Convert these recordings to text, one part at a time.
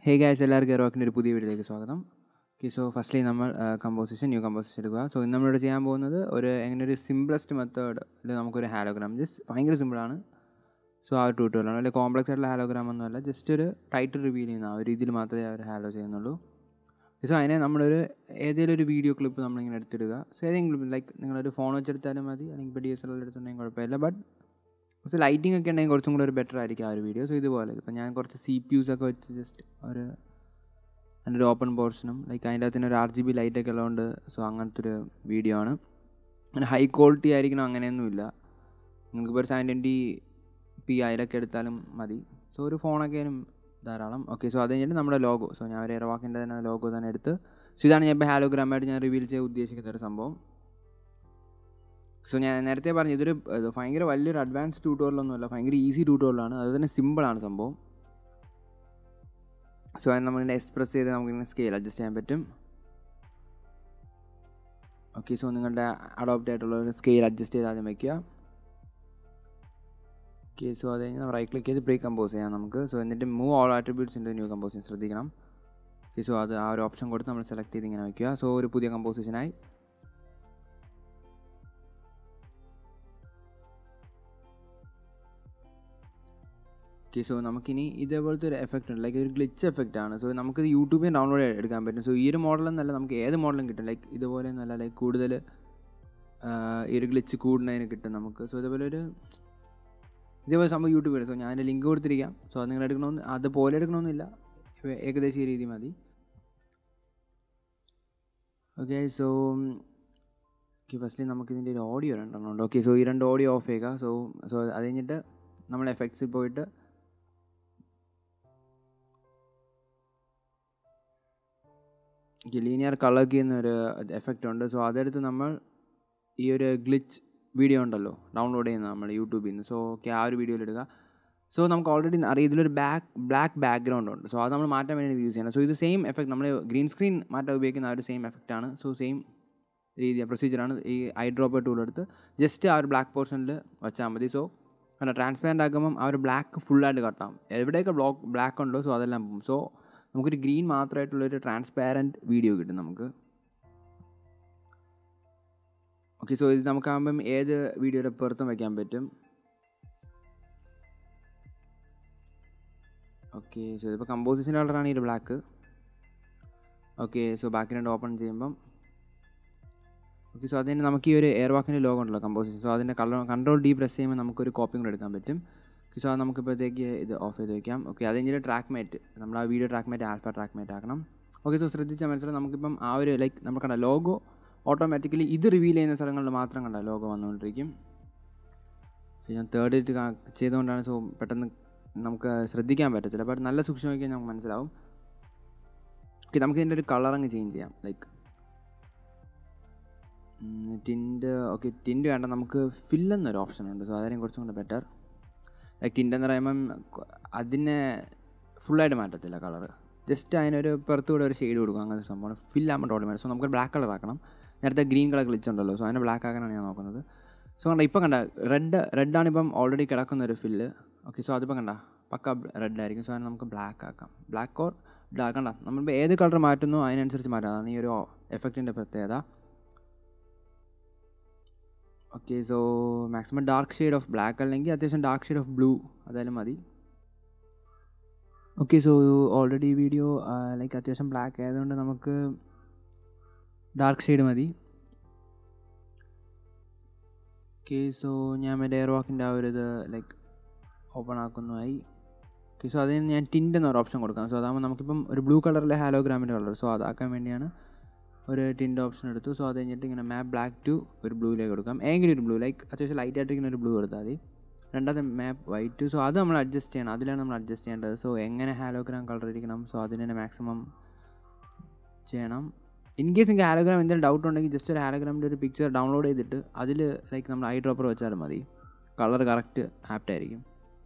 Hey guys, എല്ലാവർക്കും റോക്കിൻ്റെ ഒരു പുതിയ വീഡിയോയിലേക്ക് സ്വാഗതം. ഓക്കെ, സോ ഫസ്റ്റ്ലി നമ്മൾ ന്യൂ കമ്പോസിഷൻ എടുക്കുക. സോ ഇന്ന് നമ്മളിവിടെ ചെയ്യാൻ പോകുന്നത് എങ്ങനെ ഒരു സിംപ്ലസ്റ്റ് മെത്തേഡിൽ നമുക്കൊരു ഹാലോഗ്രാം, ജസ്റ്റ് ഭയങ്കര സിമ്പിളാണ്. സോ ആ ഒരു ട്യൂട്ടോറിയലാണ്, അല്ലെങ്കിൽ കോംപ്ലക്സ് ആയിട്ടുള്ള ഹാലോഗ്രാം ഒന്നുമല്ല, ജസ്റ്റ് ഒരു ടൈറ്റിൽ റിവീൽ ചെയ്യുന്ന ആ ഒരു രീതിയിൽ മാത്രമേ അവർ ഹാലോ ചെയ്യുന്നുള്ളൂ. സോ അതിനെ ഏതെങ്കിലും ഒരു വീഡിയോ ക്ലിപ്പ് നമ്മളിങ്ങനെ എടുത്തിടുക. സോ ഏതെങ്കിലും ലൈക്ക് നിങ്ങളൊരു ഫോൺ വെച്ചെടുത്താലും മതി, അല്ലെങ്കിൽ ഇപ്പോൾ DSLR എടുത്തിട്ടുണ്ടെങ്കിൽ കുഴപ്പമില്ല. ബട്ട് കുറച്ച് ലൈറ്റിംഗ് ഒക്കെ ഉണ്ടെങ്കിൽ കുറച്ചും കൂടെ ഒരു ബെറ്റർ ആയിരിക്കും ആ ഒരു വീഡിയോ. സോ ഇതുപോലെ ഇപ്പോൾ ഞാൻ കുറച്ച് CPUs ഒക്കെ വെച്ച് ജസ്റ്റ് അതിൻ്റെ ഒരു ഓപ്പൺ പോർഷനും ലൈക്ക് അതിൻ്റെ അകത്തിന് ഒരു RGB ലൈറ്റൊക്കെ ഉള്ളതുകൊണ്ട് സോ അങ്ങനത്തെ ഒരു വീഡിയോ ആണ്. അങ്ങനെ ഹൈ ക്വാളിറ്റി ആയിരിക്കണം അങ്ങനെയൊന്നുമില്ല. നിങ്ങൾക്കിപ്പോൾ ഒരു 720p അതിലൊക്കെ എടുത്താലും മതി. സോ ഒരു ഫോണൊക്കെ ആയാലും ധാരാളം. ഓക്കെ, സോ അത് കഴിഞ്ഞിട്ട് നമ്മുടെ ലോഗോ, സോ ഞാൻ ഒരു എയർവാക്കിൻ്റെ തന്നെ ലോഗോ തന്നെ എടുത്ത്, സോ ഇതാണ് ഞാൻ ഇപ്പോൾ ഹാലോഗ്രാമായിട്ട് ഞാൻ റിവീൽ ചെയ്യാൻ ഉദ്ദേശിക്കുന്ന ഒരു സംഭവം. സോ ഞാൻ നേരത്തെ പറഞ്ഞു ഇതൊരു ഭയങ്കര വലിയൊരു അഡ്വാൻസ് ട്യൂട്ടോറിയലൊന്നുമല്ല, ഭയങ്കര ഈസി ട്യൂട്ടോറിയലാണ്. അത് തന്നെ സിമ്പിളാണ് സംഭവം. സോ അത് നമ്മളിങ്ങനെ എക്സ്പ്രസ് ചെയ്ത് നമുക്കിങ്ങനെ സ്കെയിൽ അഡ്ജസ്റ്റ് ചെയ്യാൻ പറ്റും. ഓക്കെ, സോ നിങ്ങളുടെ അഡോപ്റ്റ് ആയിട്ടുള്ള ഒരു സ്കെയിൽ അഡ്ജസ്റ്റ് ചെയ്ത് ആദ്യം വയ്ക്കുക. ഓക്കെ, സോ അത് കഴിഞ്ഞ് റൈറ്റ് ക്ലിക്ക് ചെയ്ത് പ്രീ കമ്പോസ് ചെയ്യാം നമുക്ക്. സോ എന്നിട്ട് move all attributes in new composition ശ്രദ്ധിക്കണം. ഓക്കെ, സോ അത് ആ ഒരു ഓപ്ഷൻ കൊടുത്ത് നമ്മൾ സെലക്ട് ചെയ്ത് ഇങ്ങനെ വയ്ക്കുക. സോ ഒരു പുതിയ കമ്പോസിഷനായി. ഓക്കെ, സോ നമുക്കിനി ഇതേപോലത്തെ ഒരു എഫക്റ്റ് ഉണ്ട്, ലൈക്ക് ഒരു ഗ്ലിച്ച് എഫക്റ്റ് ആണ്. സോ നമുക്കിത് യൂട്യൂബിൽ ഡൗൺലോഡ് എടുക്കാൻ പറ്റും. സോ ഈ ഒരു മോഡലൊന്നല്ല, നമുക്ക് ഏത് മോഡലും കിട്ടും. ലൈക്ക് ഇതുപോലെ ഒന്നുമല്ല, ലൈക്ക് കൂടുതൽ ഈ ഒരു ഗ്ലിച്ച് കൂടുന്നതിന് കിട്ടും നമുക്ക്. സോ ഇതേപോലെ സംഭവം യൂട്യൂബിൽ. സോ ഞാൻ അതിൻ്റെ ലിങ്ക് കൊടുത്തിരിക്കാം. സോ അത് നിങ്ങൾ എടുക്കണമെന്ന് അതുപോലെ എടുക്കണമെന്നില്ല, ഏകദേശം ഈ രീതി മതി. ഓക്കെ, സോ ഫസ്റ്റ്ലി നമുക്കിതിൻ്റെ ഒരു ഓഡിയോ രണ്ടെണ്ണമുണ്ട്. ഓക്കെ, സോ ഈ രണ്ട് ഓഡിയോ ഓഫ് ചെയ്യുക. സോ അത് കഴിഞ്ഞിട്ട് നമ്മൾ എഫക്ട്സിൽ പോയിട്ട് ലീനിയർ കളർ കീ എന്നൊരു എഫക്റ്റ് ഉണ്ട്. സോ അതെടുത്ത് നമ്മൾ ഈ ഒരു ഗ്ലിച്ച് വീഡിയോ ഉണ്ടല്ലോ ഡൗൺലോഡ് ചെയ്യുന്നത് നമ്മൾ യൂട്യൂബിൽ നിന്ന്. സോ ആ ഒരു വീഡിയോയിലിടുക. സോ നമുക്ക് ഓൾറെഡി അറിയാം ഇതിലൊരു ബ്ലാക്ക് ബാക്ക്ഗ്രൗണ്ട് ഉണ്ട്. സോ അത് നമ്മൾ മാറ്റാൻ വേണ്ടി യൂസ് ചെയ്യണം. സോ ഇത് സെയിം എഫക്റ്റ് നമ്മൾ ഗ്രീൻ സ്ക്രീൻ മാറ്റാൻ ഉപയോഗിക്കുന്ന ആ ഒരു സെയിം എഫക്റ്റാണ്. സോ സെയിം പ്രൊസീജിയറാണ്. ഈ ഐ ഡ്രോപ്പർ ടൂൾ എടുത്ത് ജസ്റ്റ് ആ ഒരു ബ്ലാക്ക് പോർഷനിൽ വെച്ചാൽ മതി. സോ കാരണം ട്രാൻസ്പെറൻ്റ് ആക്കുമ്പം ആ ഒരു ബ്ലാക്ക് ഫുള്ളായിട്ട് കട്ടാവും. എവിടെയൊക്കെ ബ്ലാക്ക് ഉണ്ടോ സോ അതെല്ലാം പോകും. സോ നമുക്കൊരു ഗ്രീൻ മാത്രമായിട്ടുള്ളൊരു ട്രാൻസ്പാരൻറ്റ് വീഡിയോ കിട്ടും നമുക്ക്. ഓക്കെ, സോ ഇത് നമുക്കാകുമ്പം ഏത് വീഡിയോയുടെ പുറത്തും വയ്ക്കാൻ പറ്റും. ഓക്കെ, സോ ഇതിപ്പോൾ കമ്പോസിഷൻ കളറാണ് ഈ ഒരു black. Okay, so background open ചെയ്യുമ്പം ഓക്കെ, സോ അതിന് നമുക്ക് ഈ ഒരു എയർവാക്കിൻ്റെ ലോഗോ ഉണ്ടല്ലോ കമ്പോസിഷൻ. സോ അതിൻ്റെ കൺട്രോൾ ഡി പ്രസ് ചെയ്യുമ്പോൾ നമുക്കൊരു കോപ്പിയും കൂടെ എടുക്കാൻ പറ്റും. സോ അത് നമുക്കിപ്പോഴത്തേക്ക് ഇത് ഓഫ് ചെയ്ത് വയ്ക്കാം. ഓക്കെ, അത് കഴിഞ്ഞിട്ട് ട്രാക്ക് മേറ്റ്, നമ്മൾ ആ video track matte alpha track matte ആക്കണം. ഓക്കെ, സോ ശ്രദ്ധിച്ചാൽ മനസ്സിലാവും നമുക്കിപ്പം ആ ഒരു ലൈക്ക് നമുക്ക് കണ്ട ലോഗോ ഓട്ടോമാറ്റിക്കലി ഇത് റിവീൽ ചെയ്യുന്ന സ്ഥലങ്ങളിൽ മാത്രം കണ്ട ലോഗോ വന്നുകൊണ്ടിരിക്കും. ഞാൻ തേർഡ് ഇട്ട് ചെയ്തുകൊണ്ടാണ്. സോ പെട്ടെന്ന് നമുക്ക് ശ്രദ്ധിക്കാൻ പറ്റത്തില്ല, ബട്ട് നല്ല സൂക്ഷ്മം നോക്കിയാൽ നമുക്ക് മനസ്സിലാവും. ഓക്കെ, നമുക്ക് ഇതിൻ്റെ ഒരു കളർ അങ്ങ് ചേഞ്ച് ചെയ്യാം. Like tint. ഓക്കെ, ടിൻറ്റ് വേണ്ട, നമുക്ക് ഫില്ലെന്നൊരു ഓപ്ഷൻ ഉണ്ട്. സോ അതായിരിക്കും കുറച്ചും കൂടെ ബെറ്റർ. ലൈക്ക് ടിൻറ്റ് എന്ന് പറയുമ്പം അതിനെ ഫുള്ളായിട്ട് മാറ്റത്തില്ല കളർ, ജസ്റ്റ് അതിനൊരു പുറത്തുകൂടെ ഒരു ഷെയ്ഡ് കൊടുക്കും. അങ്ങനത്തെ സംഭവം ഫില്ലാകുമ്പോൾ ടോട്ടൽ. സോ നമുക്ക് ബ്ലാക്ക് കളർ ആക്കണം. നേരത്തെ ഗ്രീൻ കളർ ഗ്ലിച്ച് ഉണ്ടല്ലോ, സോ അതിനെ ബ്ലാക്ക് ആക്കാനാണ് ഞാൻ നോക്കുന്നത്. സോ കണ്ട ഇപ്പം കണ്ട റെഡാണിപ്പം ഓൾറെഡി കിടക്കുന്നൊരു ഫില്ല്. ഓക്കെ, സോ അതിപ്പോൾ കണ്ട പക്ക റെഡായിരിക്കും. സോ അതിനെ നമുക്ക് ബ്ലാക്ക് ആക്കാം. ബ്ലാക്ക് ഓർ ബ്ലാക്ക് കണ്ട നമ്മളിപ്പോൾ ഏത് കളർ മാറ്റുന്നു അതിനനുസരിച്ച് മാറ്റാം. അതാണ് ഈ ഒരു എഫക്റ്റിൻ്റെ പ്രത്യേകത. Okay, so maximum dark shade of black അല്ലെങ്കിൽ അത്യാവശ്യം ഡാർക്ക് ഷെയ്ഡ് ഓഫ് ബ്ലൂ അതായാലും മതി. Okay, so already video like അത്യാവശ്യം ബ്ലാക്ക് ആയതുകൊണ്ട് നമുക്ക് ഡാർക്ക് ഷെയ്ഡ് മതി. ഓക്കെ, സോ ഞാൻ എൻ്റെ എയർവാക്കിൻ്റെ ആ ഒരു ഇത് ലൈക്ക് ഓപ്പൺ ആക്കുന്നതായി. ഓക്കെ, സോ അതിന് ഞാൻ ടിൻറ്റ് എന്നൊരു ഓപ്ഷൻ കൊടുക്കാം. സോ അതാകുമ്പോൾ നമുക്കിപ്പം ഒരു ബ്ലൂ കളറിലെ ഹാലോഗ്രാമിൻ്റെ കളർ. സോ അതാക്കാൻ വേണ്ടിയാണ് ഒരു ടിൻറ്റ് ഓപ്ഷൻ എടുത്തു. സോ അത് കഴിഞ്ഞിട്ട് ഇങ്ങനെ മാപ്പ് ബ്ലാക്ക് ടു ഒരു ബ്ലൂയിലേക്ക് കൊടുക്കാം. ഏതെങ്കിലും ഒരു ബ്ലൂ ലൈക്ക് അത്യാവശ്യം ലൈറ്റ് ആയിട്ടിരിക്കുന്ന ഒരു ബ്ലൂ എടുത്താൽ മതി. രണ്ടാമത്തെ മാപ്പ് വൈറ്റ്. സോ അത് നമ്മൾ അഡ്ജസ്റ്റ് ചെയ്യണം, അതിലാണ് നമ്മൾ അഡ്ജസ്റ്റ് ചെയ്യേണ്ടത്. സോ എങ്ങനെ ഹാലോഗ്രാം കളർ ഇരിക്കണം, സോ അതിന് തന്നെ മാക്സിമം ചെയ്യണം. ഇൻ കേസ് നിങ്ങൾക്ക് ഹാലോഗ്രാം എന്തെങ്കിലും ഡൗട്ട് ഉണ്ടെങ്കിൽ ജസ്റ്റ് ഒരു ഹാലോഗ്രാമിൻ്റെ ഒരു പിക്ചർ ഡൗൺലോഡ് ചെയ്തിട്ട് അതിൽ ലൈക്ക് നമ്മൾ ഐ ഡ്രോപ്പർ വെച്ചാലും മതി, കളർ കറക്റ്റ് ആപ്റ്റായിരിക്കും.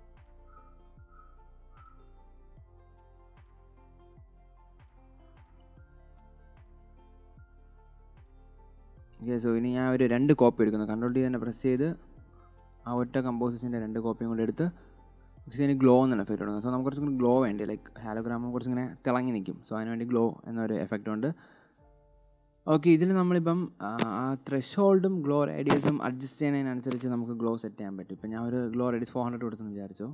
ഓക്കെ, സോ ഇനി ഞാൻ ഒരു 2 കോപ്പി എടുക്കുന്നു. കൺട്രോൾ ഡി തന്നെ പ്രസ് ചെയ്ത് ആ ഒറ്റ കമ്പോസിഷൻ്റെ 2 കോപ്പിയും കൂടെ എടുത്ത് പക്ഷേ ഇതിന് ഗ്ലോ എന്നൊരു എഫക്റ്റ് കൊടുക്കും. സോ നമുക്ക് കുറച്ചും കൂടി ഗ്ലോ വേണ്ടി ലൈക്ക് ഹാലോഗ്രാം കുറച്ചിങ്ങനെ തിളങ്ങി നിൽക്കും. സോ അതിനുവേണ്ടി ഗ്ലോ എന്നൊരു എഫക്റ്റ് ഉണ്ട്. ഓക്കെ, ഇതിൽ നമ്മളിപ്പം ത്രെഷോൾഡും ഗ്ലോ റേഡിയസും അഡ്ജസ്റ്റ് ചെയ്യുന്നതിനനുസരിച്ച് നമുക്ക് ഗ്ലോ സെറ്റ് ചെയ്യാൻ പറ്റും. ഇപ്പം ഞാൻ ഒരു ഗ്ലോ റേഡിയസ് 400 കൊടുത്തെന്ന് വിചാരിച്ചോ.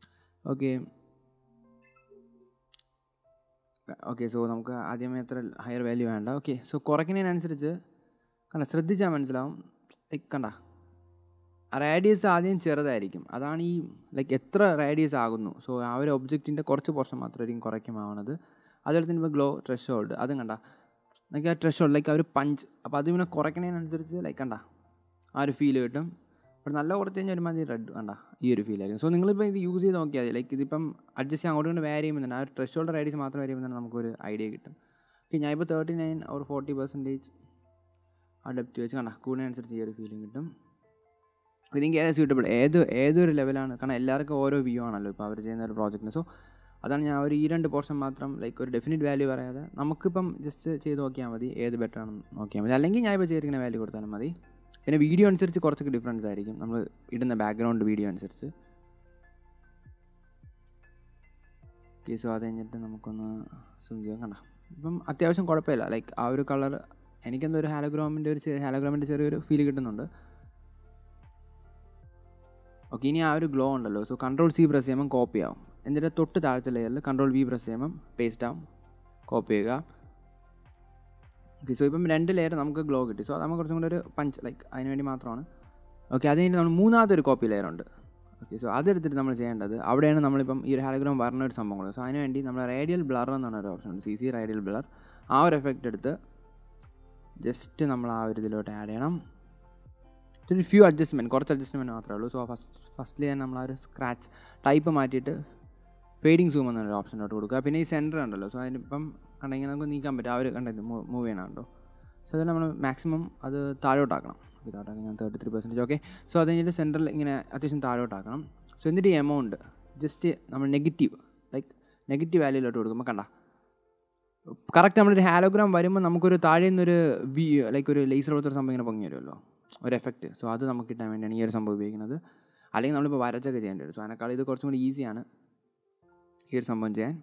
ഓക്കെ, സോ നമുക്ക് ആദ്യമേ അത്ര ഹയർ വാല്യൂ വേണ്ട. ഓക്കെ, സോ കുറയ്ക്കുന്നതിനനുസരിച്ച് ശ്രദ്ധിച്ചാൽ മനസ്സിലാവും. ലൈക്ക് റേഡിയസ് ആദ്യം ചെറുതായിരിക്കും. അതാണ് ഈ ലൈക്ക് എത്ര റേഡിയസ് ആകുന്നു. സോ ആ ഒരു ഒബ്ജക്റ്റിൻ്റെ കുറച്ച് പോർഷൻ മാത്രമായിരിക്കും കുറയ്ക്കുമാവുന്നത്. അതുപോലെ തന്നെ ഇപ്പോൾ ഗ്ലോ ത്രെഷോൾഡ് അതും ലൈക്ക് ആ ത്രെഷോൾഡ് ലൈക്ക് ആ ഒരു പഞ്ച്. അപ്പോൾ അതിങ്ങനെ കുറയ്ക്കുന്നതിനനുസരിച്ച് ലൈക്ക് ആ ഒരു ഫീൽ കിട്ടും. അപ്പോൾ നല്ല കുറച്ച് കഴിഞ്ഞാൽ ഒരുമാതിരി റെഡ് ഈ ഒരു ഫീൽ ആയിരിക്കും. സോ നിങ്ങളിപ്പോൾ ഇത് യൂസ് ചെയ്ത് നോക്കിയാൽ മതി. ലൈക്ക് ഇതിപ്പം അഡ്ജസ്റ്റ് അങ്ങോട്ട് കൊണ്ട് വാരി ചെയ്യുമ്പോൾ തന്നെ ആ ഒരു ത്രെഷോൾഡ് റേഡിയസ് മാത്രം വാരി ചെയ്യുമ്പോൾ തന്നെ നമുക്കൊരു ഐഡിയ കിട്ടും. ഓക്കെ, ഞാൻ ഇപ്പോൾ 39 or 40% ആ ഡെപ്റ്റ് വെച്ച് കൂടുന്നതിനനുസരിച്ച് ഈ ഒരു ഫീലിംഗ് കിട്ടും. ഇതിൻ്റെ ഏത് സ്യൂട്ടബിൾ ഏതൊരു ലെവലാണ്, കാരണം എല്ലാവർക്കും ഓരോ വ്യൂ ആണല്ലോ ഇപ്പോൾ അവർ ചെയ്യുന്ന ഒരു പ്രോജക്റ്റിന്. സോ അതാണ് ഞാൻ ഈ 2 പോർഷൻ മാത്രം ലൈക്ക് ഒരു ഡെഫിനിറ്റ് വാല്യൂ പറയാതെ നമുക്കിപ്പം ജസ്റ്റ് ചെയ്ത് നോക്കിയാൽ മതി, ഏത് ബെറ്റർ ആണെന്ന് നോക്കിയാൽ മതി. അല്ലെങ്കിൽ ഞാൻ ഇപ്പോൾ ചെയ്തിരിക്കുന്ന വാല്യൂ കൊടുത്താലും മതി. പിന്നെ വീഡിയോ അനുസരിച്ച് കുറച്ചൊക്കെ ഡിഫറൻസ് ആയിരിക്കും നമ്മൾ ഇടുന്ന ബാക്ക്ഗ്രൗണ്ട് വീഡിയോ അനുസരിച്ച്. ഓക്കെ, സോ അത് കഴിഞ്ഞിട്ട് നമുക്കൊന്ന് സൂം ചെയ്യാം. ഇപ്പം അത്യാവശ്യം കുഴപ്പമില്ല. ലൈക്ക് ആ ഒരു കളർ എനിക്കെന്തോ ഒരു ഹാലോഗ്രാമിൻ്റെ ചെറിയൊരു ഫീൽ കിട്ടുന്നുണ്ട്. ഓക്കെ, ഇനി ആ ഒരു ഗ്ലോ ഉണ്ടല്ലോ. സോ Ctrl+C പ്രസ് ചെയ്യുമ്പം കോപ്പി ആവും. എന്നിട്ട് തൊട്ട് താഴത്തെ ലെയറിൽ Ctrl+V പ്രസ് ചെയ്യുമ്പം പേസ്റ്റ് ആവും, കോപ്പി ചെയ്യുക. ഓക്കെ, സോ ഇപ്പം 2 ലെയർ നമുക്ക് ഗ്ലോ കിട്ടി. സോ അത് നമുക്ക് കുറച്ചും കൂടി ഒരു പഞ്ച് ലൈക്ക് അതിന് വേണ്ടി മാത്രമാണ്. ഓക്കെ, അത് കഴിഞ്ഞിട്ട് നമ്മൾ മൂന്നാമത്തെ കോപ്പി ലെയർ ഉണ്ട്. ഓക്കെ, സോ അതെടുത്തിട്ട് നമ്മൾ ചെയ്യേണ്ടത് അവിടെയാണ് നമ്മളിപ്പം ഈ ഒരു ഹാലോഗ്രാം പറഞ്ഞ ഒരു സംഭവം കൊടുക്കുക. സോ അതിന് വേണ്ടി നമ്മൾ റേഡിയൽ ബ്ലർ എന്നാണ് ഒരു ഓപ്ഷൻ ഉണ്ട്, CC റേഡിയൽ ബ്ലർ. ആ ഒരു എഫക്റ്റ് എടുത്ത് ജസ്റ്റ് നമ്മൾ ആ ഒരു ഇതിലോട്ട് ആഡ് ചെയ്യണം. ഒരു ഫ്യൂ അഡ്ജസ്റ്റ്മെൻറ്റ്, കുറച്ച് അഡ്ജസ്റ്റ്മെൻറ്റ് മാത്രമേ ഉള്ളൂ. സോ ഫസ്റ്റ്ലി തന്നെ നമ്മൾ ആ ഒരു സ്ക്രാച്ച് ടൈപ്പ് മാറ്റിയിട്ട് ഫേഡിങ് സൂം എന്നൊരു ഓപ്ഷനോട്ട് കൊടുക്കുക. പിന്നെ ഈ സെൻറ്റർ ഉണ്ടല്ലോ, സോ അതിനിപ്പം ഇങ്ങനെ നമുക്ക് നീക്കാൻ പറ്റും. ആ ഒരു മൂവ് ചെയ്യണമുണ്ടോ. സോ അതിൽ നമ്മൾ മാക്സിമം അത് താഴോട്ടാക്കണം. ഇതാട്ടാക്കാം ഞാൻ 33%. ഓക്കെ, സോ അത് കഴിഞ്ഞിട്ട് സെൻറ്ററിൽ ഇങ്ങനെ അത്യാവശ്യം താഴോട്ടാക്കണം. സോ എന്നിട്ട് ഈ എമൗണ്ട് ജസ്റ്റ് നമ്മൾ നെഗറ്റീവ് വാല്യൂയിലോട്ട് കൊടുക്കുമ്പോൾ കറക്റ്റ് നമ്മളൊരു ഹാലോഗ്രാം വരുമ്പോൾ നമുക്കൊരു താഴെ നിന്നൊരു ലൈക്ക് ഒരു ലേസർ പോലത്തെ സംഭവം ഇങ്ങനെ പൊങ്ങി വരുമല്ലോ, ഒരു എഫക്റ്റ്. സോ അത് നമുക്ക് കിട്ടാൻ വേണ്ടിയാണ് ഈ ഒരു സംഭവം ഉപയോഗിക്കുന്നത്. അല്ലെങ്കിൽ നമ്മളിപ്പോൾ വരച്ചൊക്കെ ചെയ്യേണ്ടി വരും. സോ അതിനേക്കാൾ ഇത് കുറച്ചും കൂടി ഈസിയാണ് ഈ ഒരു സംഭവം ചെയ്യാൻ.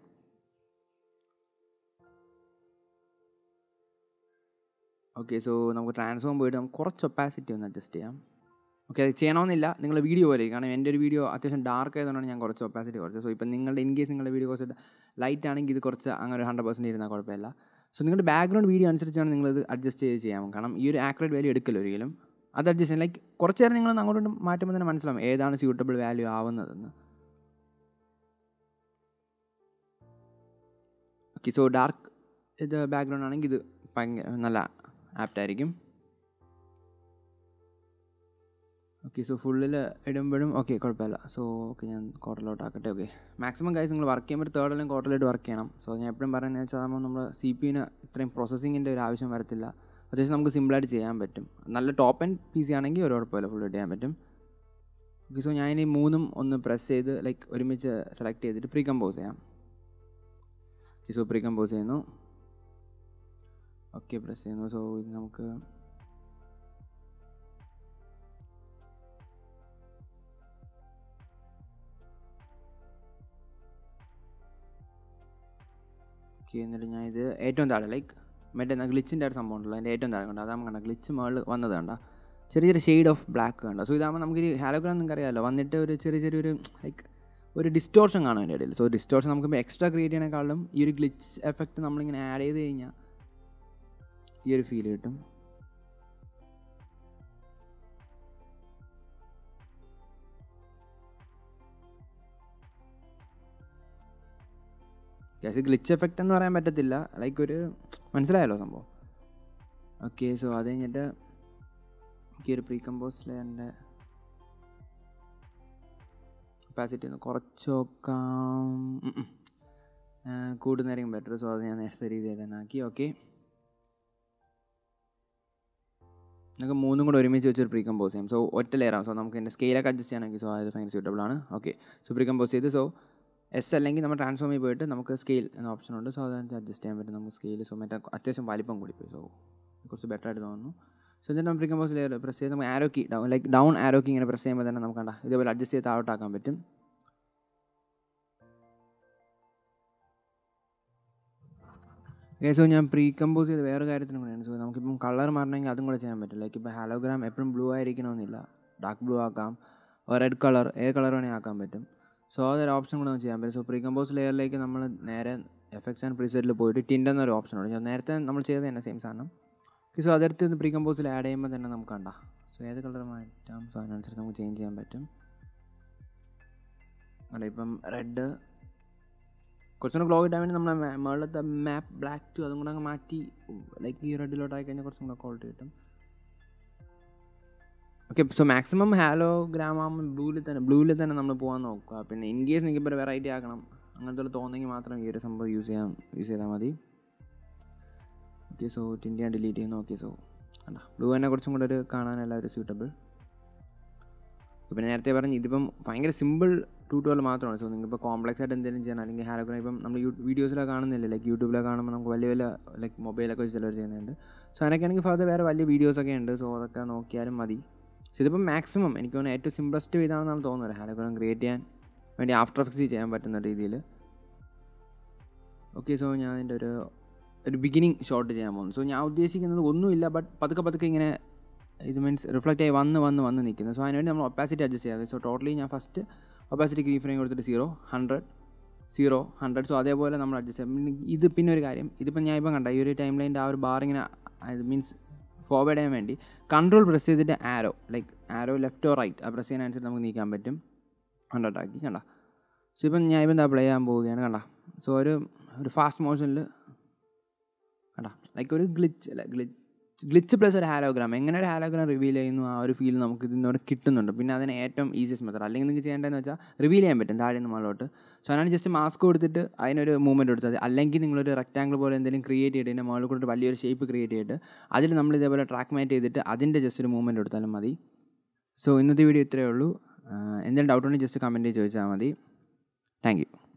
ഓക്കെ, സോ നമുക്ക് ട്രാൻസ്ഫോം പോയിട്ട് നമുക്ക് കുറച്ച് ഒപ്പാസിറ്റി ഒന്ന് അഡ്ജസ്റ്റ് ചെയ്യാം. ഓക്കെ, അത് ചെയ്യണമെന്നില്ല, നിങ്ങളുടെ വീഡിയോ പോലെ. കാരണം എൻ്റെ ഒരു വീഡിയോ അത്യാവശ്യം ഡാർക്ക് ആയതുകൊണ്ടാണ് ഞാൻ കുറച്ച് ഒപ്പാസിറ്റി കുറച്ച്. സോ ഇപ്പം നിങ്ങളുടെ ഇൻകേസ് നിങ്ങളുടെ വീഡിയോ കുറച്ച് ലൈറ്റ് ആണെങ്കിൽ ഇത് കുറച്ച് അങ്ങനെ 100% ഇരുന്നാൽ കുഴപ്പമില്ല. സോ നിങ്ങളുടെ ബാക്ക്ഗ്രൗണ്ട് വീഡിയോ അനുസരിച്ചാണ് നിങ്ങളിത് അഡ്ജസ്റ്റ് ചെയ്യാം. കാരണം ഈ ഒരു ആക്യുറേറ്റ് വാല്യൂ എടുക്കില്ല ഒരിക്കലും. അത് അഡ്ജസ്റ്റ് ചെയ്യാം. ലൈക്ക് കുറച്ച് നേരം നിങ്ങൾ അങ്ങോട്ടും മാറ്റുമ്പോൾ തന്നെ മനസ്സിലാവും ഏതാണ് സ്യൂട്ടബിൾ വാല്യൂ ആവുന്നതെന്ന്. ഓക്കെ, സോ ഡാർക്ക് ഇത് ബാക്ക്ഗ്രൗണ്ട് ആണെങ്കിൽ ഇത് ഭയങ്കര നല്ല ആപ്റ്റായിരിക്കും. ഓക്കെ, സോ ഫുള്ളിൽ ഇടുമ്പോഴും ഓക്കെ കുഴപ്പമില്ല. സോ ഓക്കെ, ഞാൻ ക്വാർട്ടറിലോട്ട് ആക്കട്ടെ. ഓക്കെ, മാക്സിമം കാര്യം നിങ്ങൾ വർക്ക് ചെയ്യുമ്പോൾ തേർഡ് അല്ലെങ്കിൽ ക്വാർട്ടറിലോട്ട് വർക്ക് ചെയ്യണം. സോ ഞാൻ എപ്പോഴും പറയുന്നത് വെച്ചാൽ നമ്മൾ CPU-ന് ഇത്രയും പ്രോസസ്സിങ്ങിൻ്റെ ഒരു ആവശ്യം വരത്തില്ല. അത്യാവശ്യം നമുക്ക് സിമ്പിളായിട്ട് ചെയ്യാൻ പറ്റും. നല്ല ടോപ്പ് ആൻഡ് PC ആണെങ്കിൽ ഒരു കുഴപ്പമില്ല, ഫുൾ ചെയ്യാൻ പറ്റും. ഓക്കെ, സോ ഞാൻ ഈ 3 ഒന്ന് പ്രസ് ചെയ്ത് ലൈക്ക് ഒരുമിച്ച് സെലക്ട് ചെയ്തിട്ട് പ്രീ കമ്പോസ് ചെയ്യാം. ഓക്കെ, സോ പ്രീ കമ്പോസ് ചെയ്യുന്നു. ഓക്കെ, പ്രസ് ചെയ്യുന്നു. സോ ഇത് നമുക്ക് എന്നിട്ട് ഞാൻ ഇത് ഏറ്റവും താഴെ ലൈക്ക് മറ്റേ ഗ്ലിച്ചിൻ്റെ ഒരു സംഭവം ഉണ്ടല്ലോ, അതിൻ്റെ ഏറ്റവും താഴെ കണ്ടോ, അതാകുമ്പോൾ ഗ്ലിച്ച് മുകളിൽ വന്നത് കണ്ട ചെറിയൊരു ഷെയ്ഡ് ഓഫ് ബ്ലാക്ക് കണ്ടോ. സോ ഇതാകുമ്പോൾ നമുക്കൊരു ഹാലോഗ്രാം നിങ്ങൾക്ക് അറിയാമല്ലോ, വന്നിട്ട് ഒരു ചെറിയൊരു ലൈക്ക് ഒരു ഡിസ്റ്റോർഷൻ കാണും അതിൻ്റെ ഇടയിൽ. സോ ഡിസ്റ്റോർഷൻ നമുക്കിപ്പോൾ എക്സ്ട്രാ ക്രിയേറ്റ് ചെയ്യണേക്കാളും ഈ ഒരു ഗ്ലിച്ച് എഫക്റ്റ് നമ്മളിങ്ങനെ ആഡ് ചെയ്ത് കഴിഞ്ഞാൽ ഈ ഒരു ഫീൽ കിട്ടും. ഗ്യാസ് ഗ്ലിച്ച് എഫക്റ്റ് എന്ന് പറയാൻ പറ്റത്തില്ല, ലൈക്ക് ഒരു മനസ്സിലായല്ലോ സംഭവം. ഓക്കെ, സോ അത് കഴിഞ്ഞിട്ട് എനിക്ക് ഒരു പ്രീ കമ്പോസ് ലെയറിൻ്റെ കപ്പാസിറ്റി ഒന്ന് കുറച്ച് നോക്കാം, കൂടുന്നതായിരിക്കും ബെറ്റർ. സോ അത് ഞാൻ നേരത്തെ രീതിയിൽ തന്നെ ആക്കി. ഓക്കെ, നമുക്ക് 3 കൂടെ ഒരുമിച്ച് വെച്ചൊരു പ്രീ കമ്പോസ് ചെയ്യാം. സോ ഒറ്റ ലെയറാണ്. സോ നമുക്ക് എൻ്റെ സ്കെയിലൊക്കെ അഡ്ജസ്റ്റ് ചെയ്യണമെങ്കിൽ സോ അത് ഭയങ്കര സ്യൂട്ടബിൾ ആണ്. ഓക്കെ, സോ പ്രീ കമ്പോസ് ചെയ്ത് സോ S അല്ലെങ്കിൽ നമ്മൾ ട്രാൻസ്ഫോമിൽ പോയിട്ട് നമുക്ക് സ്കെയിൽ എന്ന ഓപ്ഷനുണ്ട്. സോ അതനുസരിച്ച് അഡ്ജസ്റ്റ് ചെയ്യാൻ പറ്റും നമുക്ക് സ്കെയിൽ. സോ മറ്റേ അത്യാവശ്യം വലിപ്പം കൂടിപ്പോയി. സോ കുറച്ച് ബെറ്റർ ആയിട്ട് തോന്നുന്നു. സോ എന്നിട്ട് നമ്മൾ പ്രീ കമ്പോസ് ലെയർ പ്രസ് ചെയ്ത് നമുക്ക് arrow key like down arrow key ഇങ്ങനെ പ്രസ് ചെയ്യുമ്പോൾ തന്നെ നമുക്ക് ഇതേപോലെ അഡ്ജസ്റ്റ് ചെയ്ത് താഴോട്ടാക്കാൻ പറ്റും. ഓക്കെ, സോ ഞാൻ പ്രീ കമ്പോസ് ചെയ്ത് വേറെ കാര്യത്തിനും കൂടെയാണ്. സോ നമുക്കിപ്പം കളർ മാറണമെങ്കിൽ അതും കൂടെ ചെയ്യാൻ പറ്റും. ലൈക്ക് ഇപ്പോൾ ഹാലോഗ്രാം എപ്പോഴും ബ്ലൂ ആയിരിക്കണമെന്നില്ല, ഡാർക്ക് ബ്ലൂ ആക്കാം, റെഡ് കളർ, ഏത് കളർ വേണമെങ്കിൽ ആക്കാൻ പറ്റും. സോ അതൊരു ഓപ്ഷൻ കൂടെ നമുക്ക് ചെയ്യാൻ പറ്റും. സോ പ്രീ കമ്പോസ് ലെയറിലേക്ക് നമ്മൾ നേരെ എഫക്ട്സ് ആൻഡ് പ്രീസെറ്റിൽ പോയിട്ട് ടിൻ്റ് എന്നൊരു ഓപ്ഷൻ ഉണ്ട്. ഞാൻ നേരത്തെ നമ്മൾ ചെയ്തത് തന്നെ സെയിം സാധനം. ഓക്കെ, സോ അതെടുത്ത് പ്രീ കമ്പോസിൽ ആഡ് ചെയ്യുമ്പോൾ തന്നെ നമുക്ക് കണ്ട സോ ഏത് കളർ മാറ്റാം, സോ അതിനനുസരിച്ച് നമുക്ക് ചേഞ്ച് ചെയ്യാൻ പറ്റും. അല്ല ഇപ്പം റെഡ് കുറച്ചുകൂടെ ഗ്ലോ കിട്ടാൻ വേണ്ടി നമ്മൾ മുകളിലത്തെ മാപ്പ് ബ്ലാക്ക് ടു അതും കൂടെ അങ്ങ് മാറ്റി ലൈക്ക് ഈ റെഡിലോട്ടായി കഴിഞ്ഞാൽ കുറച്ചും കൂടെ ക്വാളിറ്റി കിട്ടും. ഓക്കെ, സോ മാക്സിമം ഹാലോഗ്രാം ആകുമ്പോൾ ബ്ലൂവിൽ തന്നെ നമ്മൾ പോകാൻ നോക്കുക. പിന്നെ ഇൻ കേസ് നിങ്ങൾക്ക് ഇപ്പോൾ വെറൈറ്റി ആക്കണം അങ്ങനത്തെ തോന്നെങ്കിൽ മാത്രം ഈ ഒരു സംഭവം യൂസ് ചെയ്താൽ മതി. ഓക്കെ, സോ ടിൻ്റ് ഞാൻ ഡിലീറ്റ് ചെയ്യുന്നു. ഓക്കെ, സോ കണ്ട ബ്ലൂ തന്നെ കുറച്ചും കൂടെ ഒരു കാണാനല്ല ഒരു സ്യൂട്ടബിൾ. ഇപ്പം നേരത്തെ പറഞ്ഞ് ഇതിപ്പം ഭയങ്കര സിമ്പിൾ ട്യൂട്ടോറിയൽ മാത്രമാണ്. സോ നിങ്ങളിപ്പോൾ കോംപ്ലക്സ് ആയിട്ട് എന്തെങ്കിലും ചെയ്യണം, അല്ലെങ്കിൽ ഹാലോഗ്രാം ഇപ്പം നമ്മൾ വീഡിയോസിലൊക്കെ കാണുന്നില്ല, ലൈക്ക് യൂട്യൂബിലൊക്കെ കാണുമ്പോൾ നമുക്ക് വലിയ ലൈക്ക് മൊബൈലൊക്കെ വെച്ച് ചിലർ ചെയ്യുന്നുണ്ട്. സോ അതിനൊക്കെയാണെങ്കിൽ ഫർദർ വേറെ വലിയ വീഡിയോസൊക്കെ ഉണ്ട്. സോ അതൊക്കെ നോക്കിയാലും മതി. സോ ഇതിപ്പം മാക്സിമം എനിക്ക് തോന്നുന്നു ഏറ്റവും സിംപ്ലസ്റ്റ് ഇതാണെന്നാണ് തോന്നുന്നത് ഹാലോഗ്രാം ക്രിയേറ്റ് ചെയ്യാൻ വേണ്ടി ആഫ്റ്റർ എഫക്ട്സ് ചെയ്യാൻ പറ്റുന്ന രീതിയിൽ. ഓക്കെ, സോ ഞാൻ അതിൻ്റെ ഒരു ബിഗിനിങ് ഷോട്ട് ചെയ്യാൻ പോകുന്നു. സോ ഞാൻ ഉദ്ദേശിക്കുന്നത് ഒന്നുമില്ല, ബട്ട് പതുക്കെ ഇങ്ങനെ ഇത് മീൻസ് റിഫ്ലക്റ്റ് ആയി വന്ന് നിൽക്കുന്നത്. സോ അതിനുവേണ്ടി നമ്മൾ ഒപ്പാസിറ്റി അഡ്ജസ്റ്റ് ചെയ്യാം. സോ ടോട്ടലി ഞാൻ ഫസ്റ്റ് ഒപ്പാസിറ്റി കീ ഫ്രെയിം കൊടുത്തിട്ട് 0, 100. സോ അതേപോലെ നമ്മൾ അഡ്ജസ്റ്റ് ചെയ്യാം. ഇത് പിന്നെ ഒരു കാര്യം, ഇതിപ്പോൾ ഞാൻ ഇപ്പം കണ്ട ഈ ഒരു ടൈം ലൈൻ്റെ ആ ഒരു ബാർ ഇങ്ങനെ മീൻസ് ഫോർവേഡ് ചെയ്യാൻ വേണ്ടി കൺട്രോൾ പ്രസ് ചെയ്തിട്ട് ആരോ ലെഫ്റ്റ് ഓർ റൈറ്റ് ആ പ്രസ് ചെയ്യാനനുസരിച്ച് നമുക്ക് നീക്കാൻ പറ്റും. 100 ആക്കി കണ്ട. സോ ഇപ്പം ഞാൻ ഇപ്പം പ്ലേ ചെയ്യാൻ പോവുകയാണ് കണ്ട. സോ ഒരു ഫാസ്റ്റ് മോഷനിൽ കണ്ട ലൈക്ക് ഒരു ഗ്ലിച്ച് പ്ലസ് ഒരു ഹാലോഗ്രാം, എങ്ങനെ ഒരു ഹാലോഗ്രാം റിവീൽ ചെയ്യുന്നു ആ ഒരു ഫീൽ നമുക്ക് ഇതിനോട് കിട്ടുന്നുണ്ട്. പിന്നെ അതിന് ഏറ്റവും ഈസിയസ്റ്റ് മെത്തേഡ് അല്ലെങ്കിൽ നിങ്ങൾക്ക് ചെയ്യേണ്ടതെന്ന് വെച്ചാൽ റിവീൽ ചെയ്യാൻ പറ്റും താഴെ നിന്ന് മുകളിലോട്ട്. സോ അതിനാണ് ജസ്റ്റ് മാസ്ക് കൊടുത്തിട്ട് അതിനൊരു മൂവ്മെൻറ്റ് കൊടുത്താൽ മതി. അല്ലെങ്കിൽ നിങ്ങളൊരു റെക്റ്റാങ്കിൾ പോലെ എന്തെങ്കിലും ക്രിയേറ്റ് ചെയ്തിട്ട് ഇതിൻ്റെ മുകളിൽ കൂടെ വലിയൊരു ഷേപ്പ് ക്രിയേറ്റ് ചെയ്തിട്ട് അതിൽ നമ്മൾ ഇതേപോലെ ട്രാക്ക് മാറ്റ് ചെയ്തിട്ട് അതിൻ്റെ ജസ്റ്റ് ഒരു മൂവ്മെൻറ്റ് കൊടുത്താലും മതി. സോ ഇന്നത്തെ വീഡിയോ ഇത്രയേ ഉള്ളൂ. എന്തെങ്കിലും ഡൗട്ട് ഉണ്ടെങ്കിൽ ജസ്റ്റ് കമൻറ്റ് ചോദിച്ചാൽ മതി. Thank U.